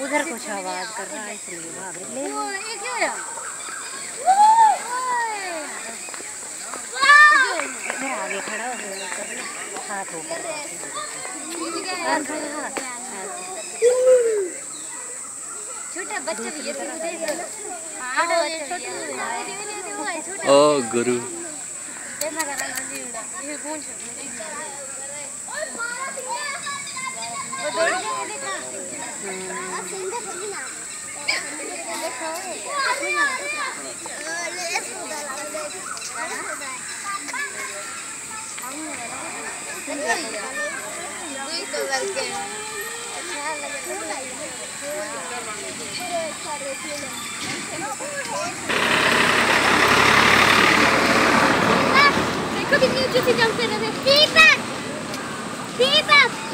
उधर कुछ आवाज कर रहा है इसलिए भाग रहे। इधर आगे खड़ा हो हाथ ऊपर छोटा बच्चा भी ओ गुरु देखो कितनी ऊंची सी जंप कर रहे थे।